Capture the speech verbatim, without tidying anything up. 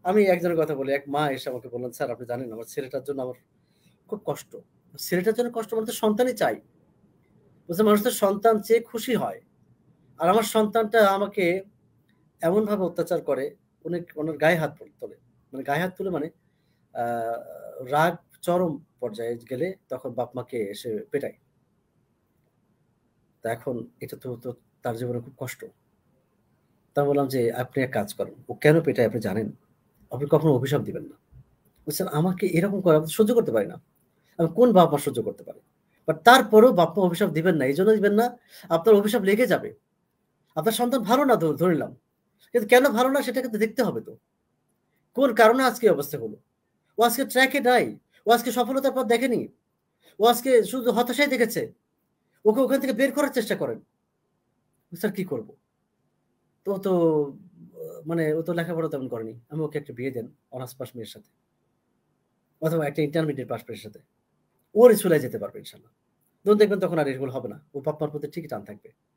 আমি একজনের কথা বলি, এক মা এসে আমাকে বললেন, "স্যার আপনি জানেন আমার ছেলেটার জন্য আমার খুব কষ্ট।" ছেলেটার জন্য কষ্ট মানে তো সন্তানই চাই। বলছে, "মানুষ তো সন্তান চেয়ে খুশি হয়। আর আমার সন্তানটা আমাকে এমনভাবে অত্যাচার করে, উনি উনার গায়ে হাত পর তোলে। মানে গায়ে হাত তুলে মানে আ রাগ চরম পর্যায়ে গেলে তখন বাপ-মাকে এসে পেটায়।" তো এখন এটা তো তো তার জীবনে খুব কষ্ট। তা বললাম যে, "আপনি এক কাজ করেন। ও কেন পেটায় আপনি জানেন? আপনি কখনো অভিশাপ দিবেন না।" বলছেন, "আমাকে এরকম করে আমি সহ্য করতে পারি না।" আমি কোন বাপ-মা সহ্য করতে পারে? বাট তারপরেও বাপ-মা অভিশাপ দিবেন না। এজন্য দিবেন না, আপনার অভিশাপ লেগে যাবে। আপনার সন্তান ভালো না ধ ধরে নিলাম। কিন্তু কেন ভালো না সেটা কিন্তু দেখতে হবে তো। কোন কারণে আজকে এই অবস্থা হলো? ও আজকে ট্র্যাক এ নাই। ও আজকে সফলতার পথ দেখেনি। ও আজকে শুধু হতাশাই দেখেছে। ওকে ওখান থেকে বের করার চেষ্টা করেন। স্যার কি করব? তো ও তো আ মানে ও তো লেখাপড়া তেমন করেনি। আমি ওকে একটা বিয়ে দেন অনার্স পাস মেয়ের সাথে। অথবা একটা ইন্টারমিডিয়েট পাস মেয়ের সাথে। ওর স্কুলে যেতে পারবে ইনশাআল্লাহ। তখন দেখবেন তখন আর এগুলো হবে না। ওর বাপ-মার প্রতি ঠিকই টান থাকবে।